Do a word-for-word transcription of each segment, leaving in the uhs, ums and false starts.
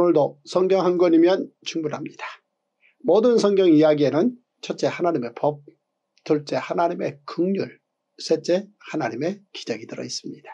오늘도 성경 한 권이면 충분합니다. 모든 성경 이야기에는 첫째 하나님의 법, 둘째 하나님의 긍휼, 셋째 하나님의 기적이 들어있습니다.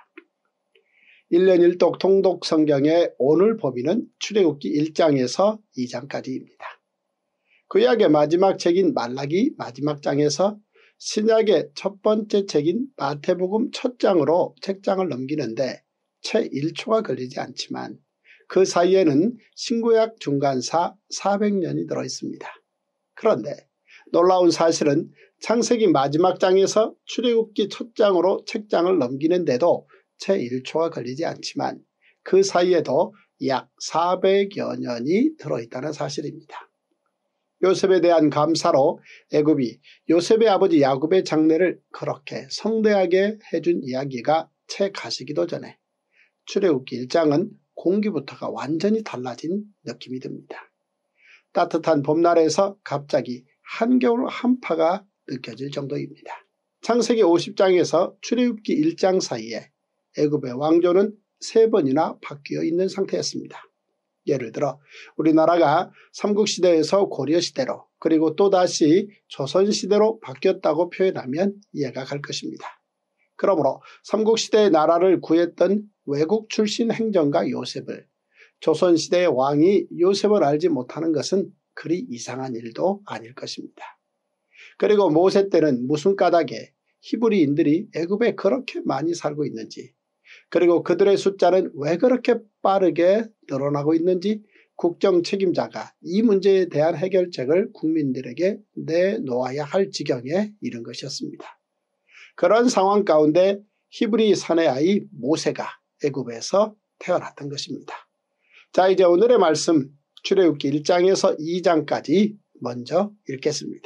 일 년 일 독 통독 성경의 오늘 범위는 출애굽기 일 장에서 이 장까지입니다. 구약의 마지막 책인 말라기 마지막 장에서 신약의 첫 번째 책인 마태복음 첫 장으로 책장을 넘기는데 채 일 초가 걸리지 않지만 그 사이에는 신구약 중간사 사백 년이 들어있습니다. 그런데 놀라운 사실은 창세기 마지막 장에서 출애굽기 첫 장으로 책장을 넘기는데도 채 일 초가 걸리지 않지만 그 사이에도 약 사백여 년이 들어있다는 사실입니다. 요셉에 대한 감사로 애굽이 요셉의 아버지 야곱의 장례를 그렇게 성대하게 해준 이야기가 채 가시기도 전에 출애굽기 일 장은 공기부터가 완전히 달라진 느낌이 듭니다. 따뜻한 봄날에서 갑자기 한겨울 한파가 느껴질 정도입니다. 창세기 오십 장에서 출애굽기 일 장 사이에 애굽의 왕조는 세 번이나 바뀌어 있는 상태였습니다. 예를 들어 우리나라가 삼국시대에서 고려시대로 그리고 또다시 조선시대로 바뀌었다고 표현하면 이해가 갈 것입니다. 그러므로 삼국시대의 나라를 구했던 외국 출신 행정가 요셉을 조선시대의 왕이 요셉을 알지 못하는 것은 그리 이상한 일도 아닐 것입니다. 그리고 모세 때는 무슨 까닭에 히브리인들이 애굽에 그렇게 많이 살고 있는지, 그리고 그들의 숫자는 왜 그렇게 빠르게 늘어나고 있는지 국정 책임자가 이 문제에 대한 해결책을 국민들에게 내놓아야 할 지경에 이른 것이었습니다. 그런 상황 가운데 히브리 사내 아이 모세가 애굽에서 태어났던 것입니다. 자, 이제 오늘의 말씀 출애굽기 일 장에서 이 장까지 먼저 읽겠습니다.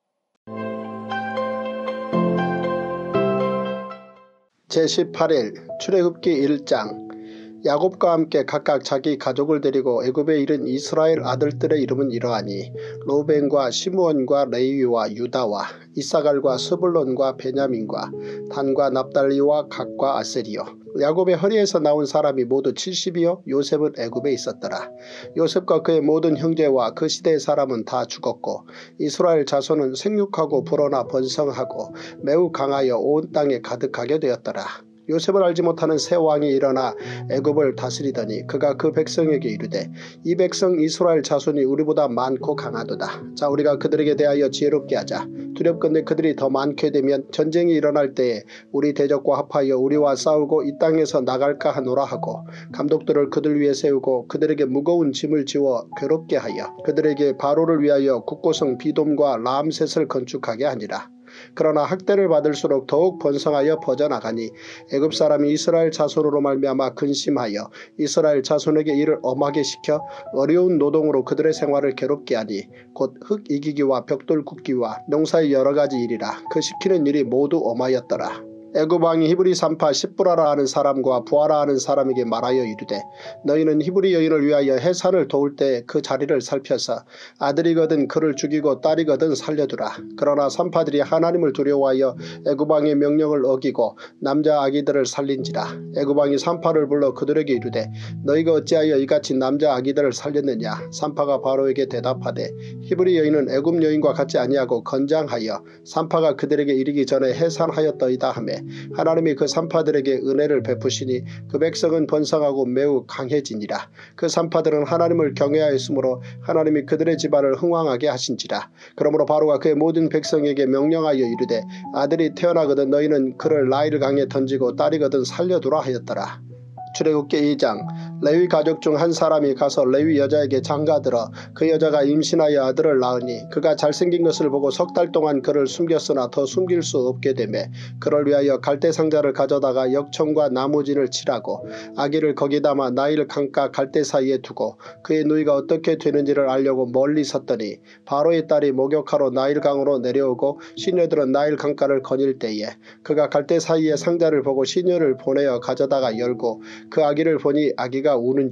제십팔 일 출애굽기 일 장. 야곱과 함께 각각 자기 가족을 데리고 애굽에 이른 이스라엘 아들들의 이름은 이러하니 로벤과 시므온과 레위와 유다와 이사갈과 스불론과 베냐민과 단과 납달리와 gad과 아셀이요. 야곱의 허리에서 나온 사람이 모두 칠십이요 요셉은 애굽에 있었더라. 요셉과 그의 모든 형제와 그 시대의 사람은 다 죽었고 이스라엘 자손은 생육하고 불어나 번성하고 매우 강하여 온 땅에 가득하게 되었더라. 요셉을 알지 못하는 새 왕이 일어나 애굽을 다스리더니 그가 그 백성에게 이르되 이 백성 이스라엘 자손이 우리보다 많고 강하도다. 자, 우리가 그들에게 대하여 지혜롭게 하자. 두렵건대 그들이 더 많게 되면 전쟁이 일어날 때에 우리 대적과 합하여 우리와 싸우고 이 땅에서 나갈까 하노라 하고 감독들을 그들 위에 세우고 그들에게 무거운 짐을 지워 괴롭게 하여 그들에게 바로를 위하여 국고성 비돔과 라암셋을 건축하게 하니라. 그러나 학대를 받을수록 더욱 번성하여 퍼져나가니 애굽 사람이 이스라엘 자손으로 말미암아 근심하여 이스라엘 자손에게 이를 엄하게 시켜 어려운 노동으로 그들의 생활을 괴롭게 하니 곧 흙 이기기와 벽돌 굽기와 농사의 여러가지 일이라. 그 시키는 일이 모두 엄하였더라. 애굽 왕이 히브리 산파 십부라라 하는 사람과 부하라 하는 사람에게 말하여 이르되 너희는 히브리 여인을 위하여 해산을 도울 때 그 자리를 살펴서 아들이거든 그를 죽이고 딸이거든 살려두라. 그러나 산파들이 하나님을 두려워하여 애굽 왕의 명령을 어기고 남자 아기들을 살린지라. 애굽 왕이 산파를 불러 그들에게 이르되 너희가 어찌하여 이같이 남자 아기들을 살렸느냐. 산파가 바로에게 대답하되 히브리 여인은 애굽 여인과 같지 아니하고 건장하여 산파가 그들에게 이르기 전에 해산하였더이다 하며 하나님이 그 산파들에게 은혜를 베푸시니 그 백성은 번성하고 매우 강해지니라. 그 산파들은 하나님을 경외하였으므로 하나님이 그들의 집안을 흥왕하게 하신지라. 그러므로 바로가 그의 모든 백성에게 명령하여 이르되 아들이 태어나거든 너희는 그를 나일 강에 던지고 딸이거든 살려두라 하였더라. 출애굽기 이 장. 레위 가족 중 한 사람이 가서 레위 여자에게 장가들어 그 여자가 임신하여 아들을 낳으니 그가 잘생긴 것을 보고 석 달 동안 그를 숨겼으나 더 숨길 수 없게 되매 그를 위하여 갈대 상자를 가져다가 역청과 나무진을 칠하고 아기를 거기 담아 나일 강가 갈대 사이에 두고 그의 누이가 어떻게 되는지를 알려고 멀리 섰더니 바로의 딸이 목욕하러 나일 강으로 내려오고 시녀들은 나일 강가를 거닐 때에 그가 갈대 사이에 상자를 보고 시녀를 보내어 가져다가 열고 그 아기를 보니 아기가 우는지라.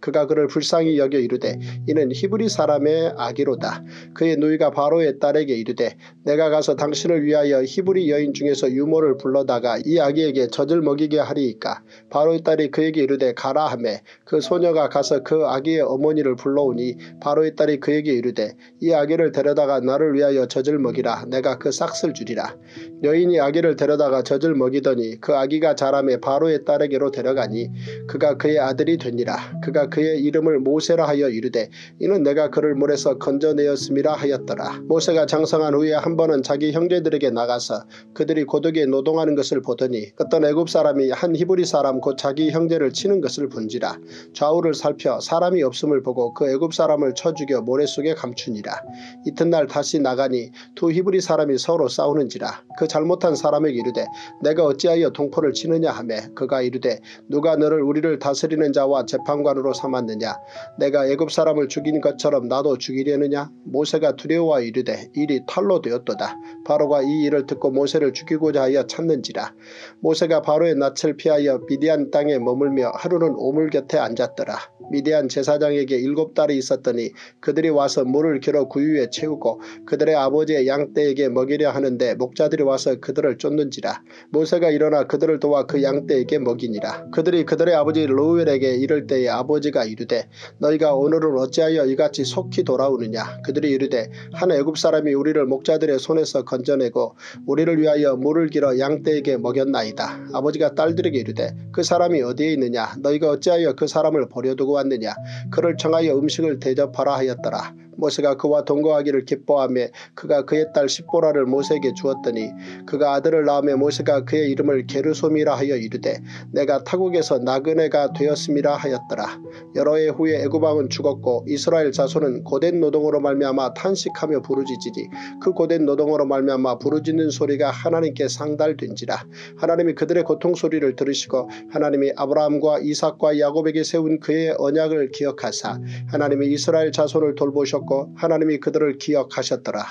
그가 그를 불쌍히 여겨 이르되 이는 히브리 사람의 아기로다. 그의 누이가 바로의 딸에게 이르되 내가 가서 당신을 위하여 히브리 여인 중에서 유모를 불러다가 이 아기에게 젖을 먹이게 하리이까. 바로의 딸이 그에게 이르되 가라 하매 그 소녀가 가서 그 아기의 어머니를 불러오니 바로의 딸이 그에게 이르되 이 아기를 데려다가 나를 위하여 젖을 먹이라. 내가 그 싹을 주리라. 여인이 아기를 데려다가 젖을 먹이더니 그 아기가 자라매 바로의 딸에게로 데려가니 그가 그의 아들이 되니라. 그가 그의 이름을 모세라 하여 이르되 이는 내가 그를 물에서 건져내었음이라 하였더라. 모세가 장성한 후에 한 번은 자기 형제들에게 나가서 그들이 고독에 노동하는 것을 보더니 어떤 애굽 사람이 한 히브리 사람 곧 자기 형제를 치는 것을 본지라. 좌우를 살펴 사람이 없음을 보고 그 애굽 사람을 쳐 죽여 모래 속에 감추니라. 이튿날 다시 나가니 두 히브리 사람이 서로 싸우는지라. 그 잘못한 사람에게 이르되 내가 어찌하여 동포를 치느냐 하매 그가 이르되 누가 너를 우리를 다스리는 자와 재판관으로 삼았느냐. 내가 애굽 사람을 죽인 것처럼 나도 죽이려느냐. 모세가 두려워하 이르되 일이 탈로 되었도다. 바로가 이 일을 듣고 모세를 죽이고자 하여 찾는지라. 모세가 바로의 낯을 피하여 미디안 땅에 머물며 하루는 오물 곁에 앉았더라. 미디안 제사장에게 일곱 딸이 있었더니 그들이 와서 물을 길어 구유에 채우고 그들의 아버지의 양떼에게 먹이려 하는데 목자들이 와서 그들을 쫓는지라. 모세가 일어나 그들을 도와 그 양떼에게 먹이니라. 그들이 그들의 아버지 르우엘에게 이를 때에 아버지가 이르되 너희가 오늘은 어찌하여 이같이 속히 돌아오느냐. 그들이 이르되 한 애굽 사람이 우리를 목자들의 손에서 건져내고 우리를 위하여 물을 길어 양떼에게 먹였나이다. 아버지가 딸들에게 이르되 그 사람이 어디에 있느냐. 너희가 어찌하여 그 사람을 버려두고 왔느냐. 그를 청하여 음식을 대접하라 하였더라. 모세가 그와 동거하기를 기뻐하며 그가 그의 딸 십보라를 모세에게 주었더니 그가 아들을 낳으며 모세가 그의 이름을 게르솜이라 하여 이르되 내가 타국에서 나그네가 되었음이라 하였더라. 여러 해 후에 애굽 왕은 죽었고 이스라엘 자손은 고된 노동으로 말미암아 탄식하며 부르짖으니 그 고된 노동으로 말미암아 부르짖는 소리가 하나님께 상달된지라. 하나님이 그들의 고통 소리를 들으시고 하나님이 아브라함과 이삭과 야곱에게 세운 그의 언약을 기억하사 하나님이 이스라엘 자손을 돌보셨고 하나님이 그들을 기억하셨더라.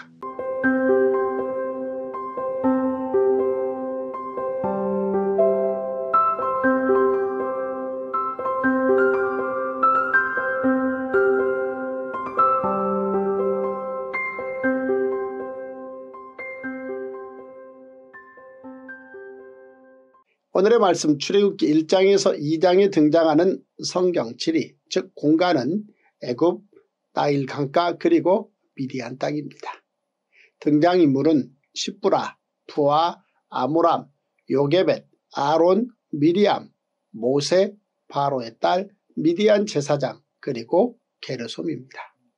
오늘의 말씀 출애굽기 일 장에서 이 장에 등장하는 성경 지리 즉 공간은 애굽, 나일 강가 그리고 미디안 땅입니다. 등장인물은 십부라, 부아, 아므람, 요게벳, 아론, 미리암, 모세, 바로의 딸, 미디안 제사장 그리고 게르솜입니다.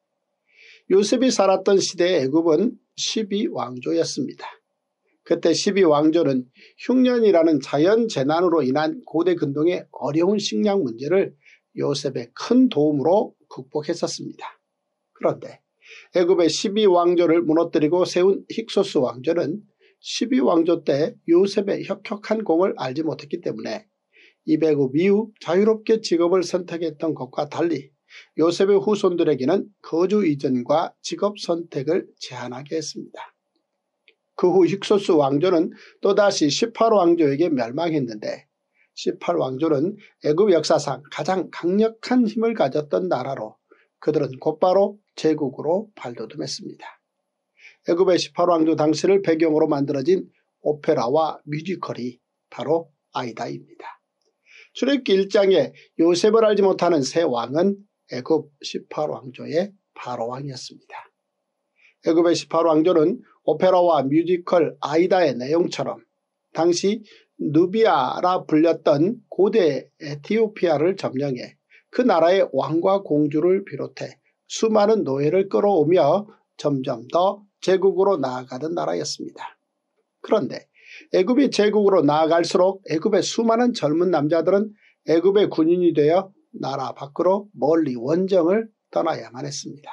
요셉이 살았던 시대의 애굽은 십이 왕조였습니다. 그때 십이 왕조는 흉년이라는 자연재난으로 인한 고대 근동의 어려운 식량 문제를 요셉의 큰 도움으로 극복했었습니다. 그런데 애굽의 십이 왕조를 무너뜨리고 세운 힉소스 왕조는 십이 왕조 때 요셉의 혁혁한 공을 알지 못했기 때문에 이백오 이후 자유롭게 직업을 선택했던 것과 달리 요셉의 후손들에게는 거주 이전과 직업 선택을 제한하게 했습니다. 그 후 힉소스 왕조는 또다시 십팔 왕조에게 멸망했는데 십팔 왕조는 애굽 역사상 가장 강력한 힘을 가졌던 나라로 그들은 곧바로 제국으로 발돋움했습니다. 애굽의 십팔 왕조 당시를 배경으로 만들어진 오페라와 뮤지컬이 바로 아이다입니다. 출애굽기 일 장에 요셉을 알지 못하는 새 왕은 애굽 십팔 왕조의 바로 왕이었습니다. 애굽의 십팔 왕조는 오페라와 뮤지컬 아이다의 내용처럼 당시 누비아라 불렸던 고대 에티오피아를 점령해 그 나라의 왕과 공주를 비롯해 수많은 노예를 끌어오며 점점 더 제국으로 나아가는 나라였습니다. 그런데 애굽이 제국으로 나아갈수록 애굽의 수많은 젊은 남자들은 애굽의 군인이 되어 나라 밖으로 멀리 원정을 떠나야만 했습니다.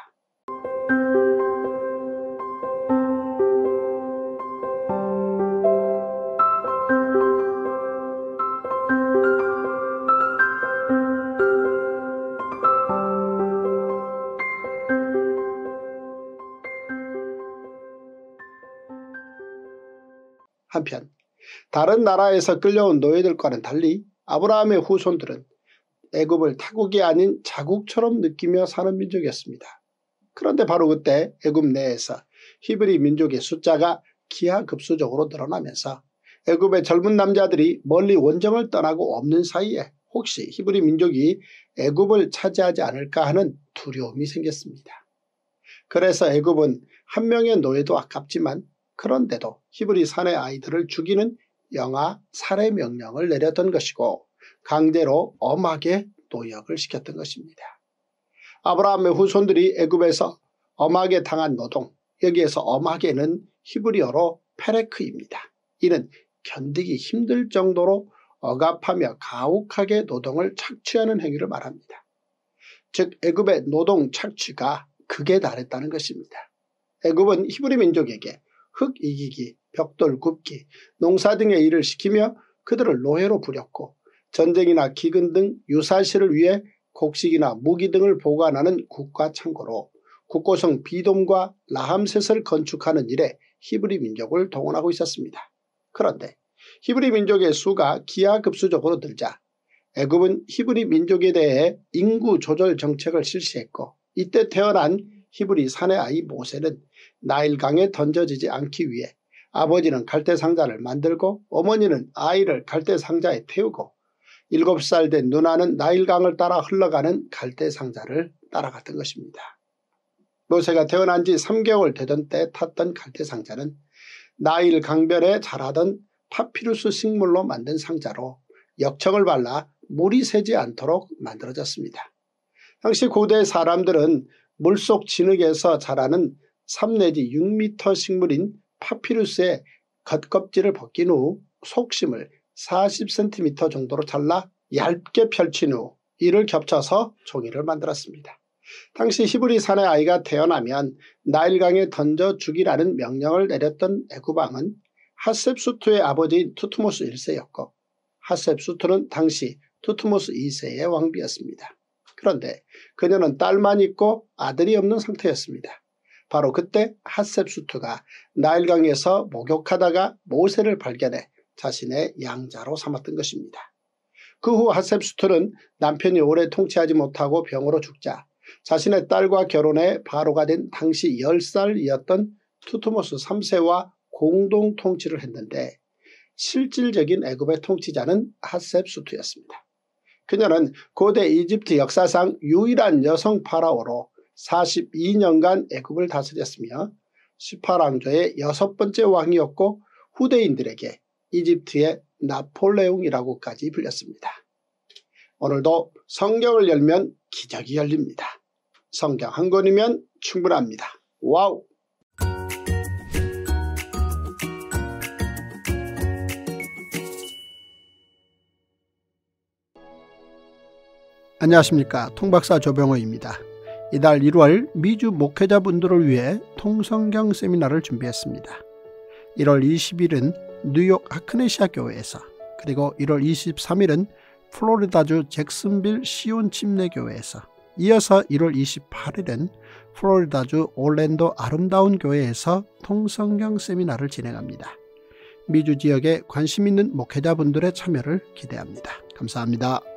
한편 다른 나라에서 끌려온 노예들과는 달리 아브라함의 후손들은 애굽을 타국이 아닌 자국처럼 느끼며 사는 민족이었습니다. 그런데 바로 그때 애굽 내에서 히브리 민족의 숫자가 기하급수적으로 늘어나면서 애굽의 젊은 남자들이 멀리 원정을 떠나고 없는 사이에 혹시 히브리 민족이 애굽을 차지하지 않을까 하는 두려움이 생겼습니다. 그래서 애굽은 한 명의 노예도 아깝지만 그런데도 히브리 사내 아이들을 죽이는 영아 살해 명령을 내렸던 것이고 강제로 엄하게 노역을 시켰던 것입니다. 아브라함의 후손들이 애굽에서 엄하게 당한 노동, 여기에서 엄하게는 히브리어로 페레크입니다. 이는 견디기 힘들 정도로 억압하며 가혹하게 노동을 착취하는 행위를 말합니다. 즉 애굽의 노동 착취가 극에 달했다는 것입니다. 애굽은 히브리 민족에게 흙 이기기, 벽돌 굽기, 농사 등의 일을 시키며 그들을 노예로 부렸고 전쟁이나 기근 등 유사시를 위해 곡식이나 무기 등을 보관하는 국가 창고로 국고성 비돔과 라함셋을 건축하는 일에 히브리 민족을 동원하고 있었습니다. 그런데 히브리 민족의 수가 기하급수적으로 늘자 애굽은 히브리 민족에 대해 인구 조절 정책을 실시했고 이때 태어난 히브리 사내 아이 모세는 나일강에 던져지지 않기 위해 아버지는 갈대상자를 만들고 어머니는 아이를 갈대상자에 태우고 일곱 살 된 누나는 나일강을 따라 흘러가는 갈대상자를 따라갔던 것입니다. 모세가 태어난 지 삼 개월 되던 때 탔던 갈대상자는 나일 강변에 자라던 파피루스 식물로 만든 상자로 역청을 발라 물이 새지 않도록 만들어졌습니다. 당시 고대 사람들은 물속 진흙에서 자라는 삼 내지 육 미터 식물인 파피루스의 겉껍질을 벗긴 후 속심을 사십 센티미터 정도로 잘라 얇게 펼친 후 이를 겹쳐서 종이를 만들었습니다. 당시 히브리 사내 아이가 태어나면 나일강에 던져 죽이라는 명령을 내렸던 애굽왕은 핫셉수트의 아버지인 투트모스 일 세였고 핫셉수트는 당시 투트모스 이 세의 왕비였습니다. 그런데 그녀는 딸만 있고 아들이 없는 상태였습니다. 바로 그때 핫셉수트가 나일강에서 목욕하다가 모세를 발견해 자신의 양자로 삼았던 것입니다. 그 후 핫셉수트는 남편이 오래 통치하지 못하고 병으로 죽자 자신의 딸과 결혼해 바로가 된 당시 열 살이었던 투트모스 삼 세와 공동 통치를 했는데 실질적인 애굽의 통치자는 핫셉수트였습니다. 그녀는 고대 이집트 역사상 유일한 여성 파라오로 사십이 년간 애굽을 다스렸으며 십팔 왕조의 여섯 번째 왕이었고 후대인들에게 이집트의 나폴레옹이라고까지 불렸습니다. 오늘도 성경을 열면 기적이 열립니다. 성경 한 권이면 충분합니다. 와우! 안녕하십니까. 통박사 조병호입니다. 이달 일월 미주 목회자분들을 위해 통성경 세미나를 준비했습니다. 일월 이십일은 뉴욕 하크네시아 교회에서 그리고 일월 이십삼일은 플로리다주 잭슨빌 시온 침례교회에서 이어서 일월 이십팔일은 플로리다주 올랜도 아름다운 교회에서 통성경 세미나를 진행합니다. 미주 지역에 관심 있는 목회자분들의 참여를 기대합니다. 감사합니다.